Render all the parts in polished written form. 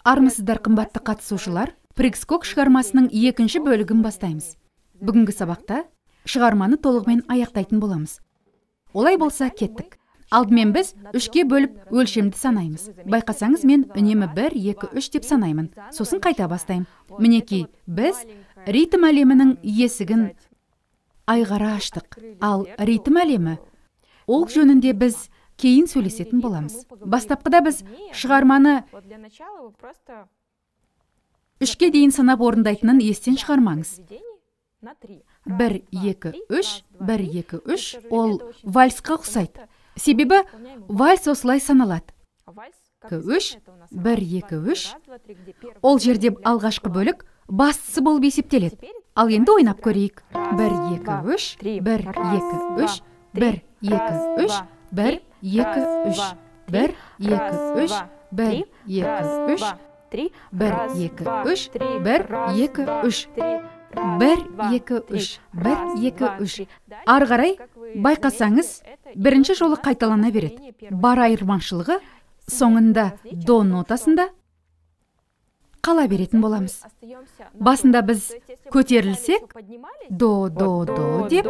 Армысыздар қымбатты қатысушылар, Прикскок шығармасының екінші бөлігін бастаймыз. Бүгінгі сабақта шығарманы толығымен аяқтайтын боламыз. Олай болса кеттік. Алдымен біз үшке бөліп өлшемді санаймыз. Байқасаңыз, мен үнемі 1, 2, 3 деп санаймын. Сосын қайта бастаймын. Мінекей, біз ритм әлемінің есігін айғара аштық. Ал ритм әлемі, ол жөнінде біз кейін сөйлесетін боламыз. Бастапқыда біз шығарманы үшке дейін санап орындайтынын естен шығармаңыз. 1, 2, 3, 1, 2, 3, ол вальсқа ұқсайды. Себебі вальс осылай саналады. 3, 1, 2, 3. Ол жерде алғашқы бөлік бастысы болып есептеледі. Ал енді ойнап көрейік. 1, 2, 3, 1, 2, 3, 1, 2, 3, 1, 2, 3, 1, 2, 3, 1, 2, 3, 1, 2, 3, 1, 2, 3, 1, 2, 3, 1, 2, 3. Ары қарай байқасаңыз, бірінші жолы қайталана береді. Бар айырмашылығы соңында до нотасында қала беретін боламыз. Басында біз көтерілсек, до деп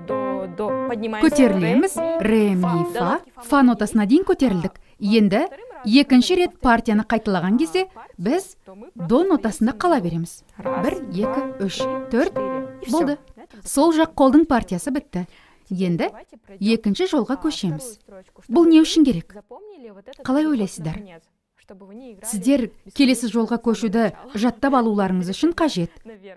көтерілеміз, ре, ми, фа нотасына дейін көтерілдік. Енді екінші рет партияны қайталаған кезде біз до нотасында қала береміз. 1, 2, 3, 4 болды. Сол жақ қолдың партиясы бітті. Енді екінші жолға көшеміз. Бұл не үшін керек? Қалай ойлайсыздар? Сіздер келесі жолға көшуді жаттап алуларыңыз үшін қажет.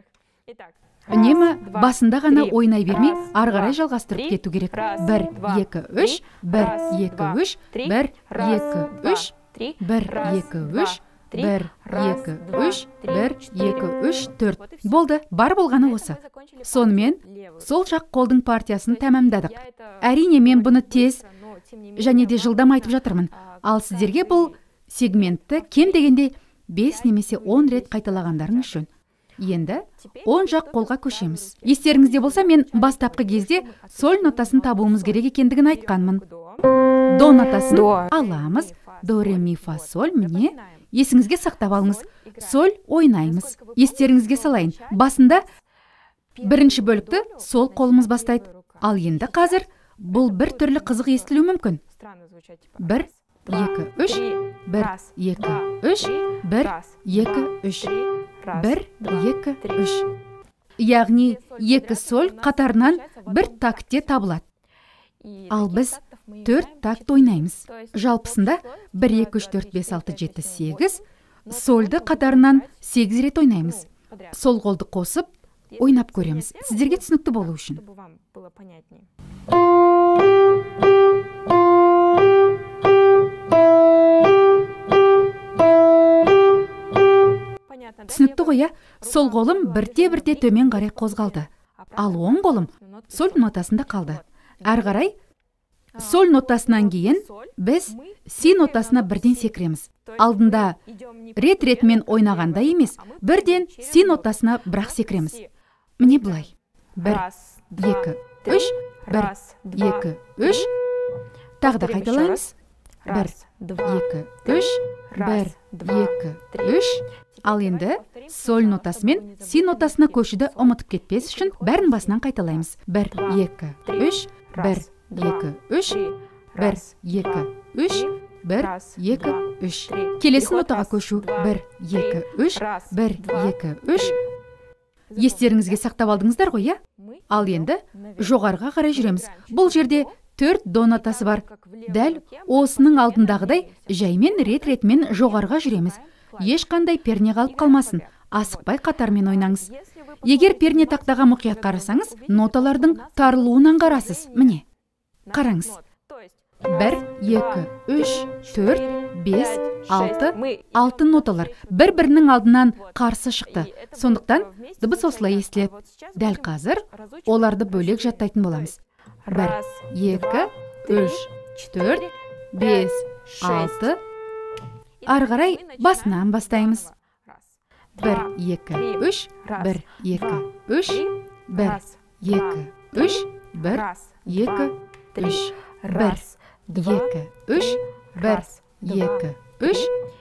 Үнемі басында ғана ойнай бермей, ары қарай жалғастырып кету керек. 1, 2, 3, 1, 2, 3, 1, 2, 3, 1, 2, 3, 1, 2, 3, 1, 2, 3, 4. Болды, бар болғаны осы. Сонымен, сол жақ қолдың партиясын тәмамдадық. Әрине, мен бұны тез және де жылдам айтып жатырмын. Ал сіздерге бұл сегментті кем дегенде 5 немесе 10 рет қайталағандарың үшін. Енді 10 жақ қолға көшеміз. Естеріңізде болса, мен бастапқы кезде соль нотасын табуымыз керек екендігін айтқанмын. До нотасын аламыз. До, ре, ми, фа, соль. Міне, есіңізге сақтап алыңыз. Соль ойнаймыз. Естеріңізге салайын. Басында бірінші бөлікті сол қолымыз бастайды. Ал енді қазір бұл бір түрлі қызық естілуі мүмкін. 1, 2, 3, 1, 2, 3, 1, 2, 3, 1, 2, 3. Яғни екі соль қатарынан бір тактте табылады. Ал біз 4 такт ойнаймыз. Жалпысында 1, 2, 3, 4, 5, 6, 7, 8 сольді қатарынан 8 рет ойнаймыз. Сол қолды қосып, ойнап көреміз. Сіздерге түсінікті болу үшін. Түсінікті қоя, сол қолым бірте-бірте төмен қарай қозғалды. Ал оң қолым соль нотасында қалды. Әрі қарай, соль нотасынан кейін біз си нотасына бірден секіреміз. Алдында рет-ретмен ойнағанда емес, бірден си нотасына бірақ секіреміз. Міне бұлай. 1, 2, 3, 1, 2, 3. Тағы да қайталаймыз. 1, 2, 3, 1, 2, 3. Ал енді соль нотасымен си нотасына көшуді ұмытып кетпес үшін бәрін басынан қайталаймыз. 1, 2, 3, 1, 2, 3, 1, 2, 3, 1, 2, 3. Келесі нотаға көшу. 1, 2, 3, 1, 2, 3. Естеріңізге сақтап алдыңыздар ғой, Ал енді жоғарға қарай жүреміз. Бұл жерде 4 до нотасы бар. Дәл осының алдындағыдай жаймен рет-ретмен жоғарға жүреміз. Ешқандай перне қалып қалмасын. Асықпай қатармен ойнаңыз. Егер перне тақтаға мұқият қарасаңыз, ноталардың тарылуын аңғарасыз. Міне, қараңыз. 1, 2, 3, 4, 5, 6 ноталар бір-бірінің алдынан қарсы шықты. Сондықтан дыбыс осылай естіледі. Дәл қазір оларды бөлек жаттайтын боламыз. 1, 2, 3, 4, 5, 6. Ары қарай басынан бастаймыз. 1, 2, 3, 1, 2, 3, 1, 2, 3, 1, 2, 3, 1, 2, 3, 1, 2, 3.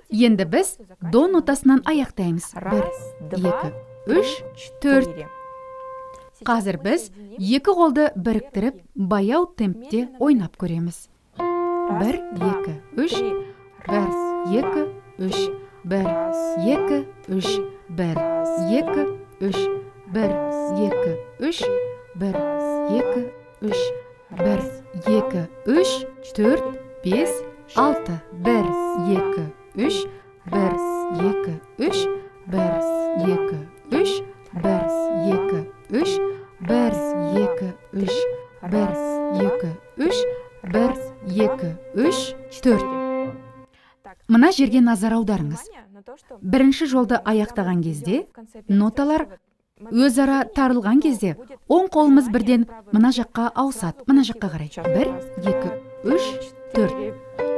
Енді біз до нотасынан аяқтаймыз. 1, 2, 3, 4. Қазір біз екі қолды біріктіріп, баяу темпте ойнап көреміз. 1, 2, 3, 1, 2, 3, 1, 2, 3, 1, 2, 3, 1, 2, 3, 1, 2, 3, 1, 2, 3, 4, 5, 6, 1, 2, 3, 1, 2, 3, 1, 2, 3, 1, 2, 3, 1, 2, 3, 1, 2, 3, 1, 2, 3, 4. Мына жерге назар аударыңыз. Бірінші жолды аяқтаған кезде, ноталар өзара тарылған кезде, оң қолымыз бірден мына жаққа ауысады, мына жаққа қарай. 1, 2, 3, 4.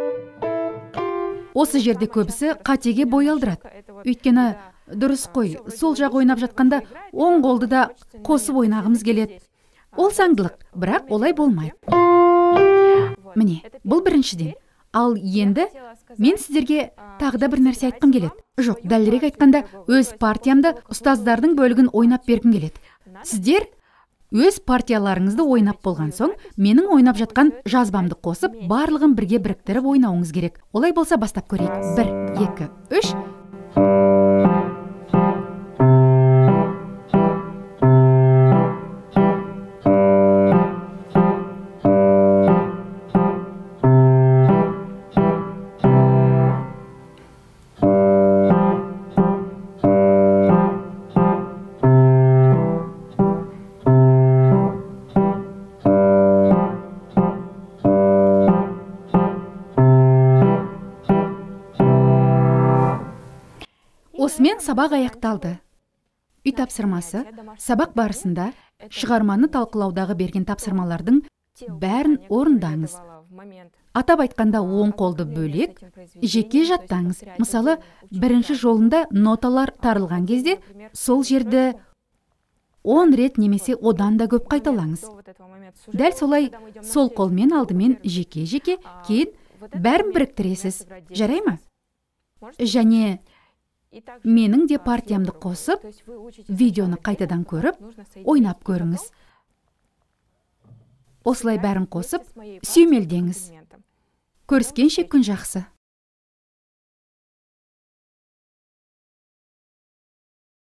Осы жерде көбісі қатеге бой алдырады. Өйткені дұрыс қой, сол жақ ойнап жатқанда оң қолды да қосып ойнағымыз келеді. Ол заңдылық, бірақ олай болмайды. Міне, бұл біріншіден. Ал енді мен сіздерге тағы да бір нәрсе айтқым келеді. Жоқ, дәлірек айтқанда, өз партиямды ұстаздардың бөлігін ойнап бергім келеді. Сіздер өз партияларыңызды ойнап болған соң, менің ойнап жатқан жазбамды қосып, барлығын бірге біріктіріп ойнауыңыз керек. Олай болса бастап көрейік. 1, 2, 3. Осымен сабақ аяқталды. Үй тапсырмасы, сабақ барысында шығарманы талқылаудағы берген тапсырмалардың бәрін орындаңыз. Атап айтқанда оң қолды бөлек, жеке жаттаңыз. Мысалы, бірінші жолында ноталар тарылған кезде, сол жерді 10 рет немесе одан да көп қайталаңыз. Дәл солай сол қолмен алдымен жеке-жеке, кейін бәрін біріктіресіз. Жарай ма? Және менің де партиямды қосып, видеоны қайтадан көріп, ойнап көріңіз. Осылай бәрін қосып, сүймелдеңіз. Көріскенше күн жақсы.